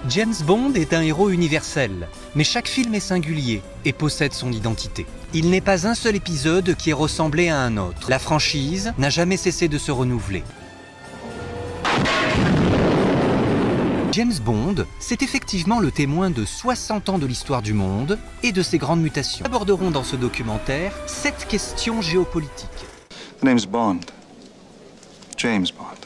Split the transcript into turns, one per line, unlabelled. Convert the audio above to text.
James Bond est un héros universel, mais chaque film est singulier et possède son identité. Il n'est pas un seul épisode qui est ressemblé à un autre. La franchise n'a jamais cessé de se renouveler. James Bond, c'est effectivement le témoin de 60 ans de l'histoire du monde et de ses grandes mutations. Nous aborderons dans ce documentaire 7 questions géopolitiques.
The name's Bond. James Bond.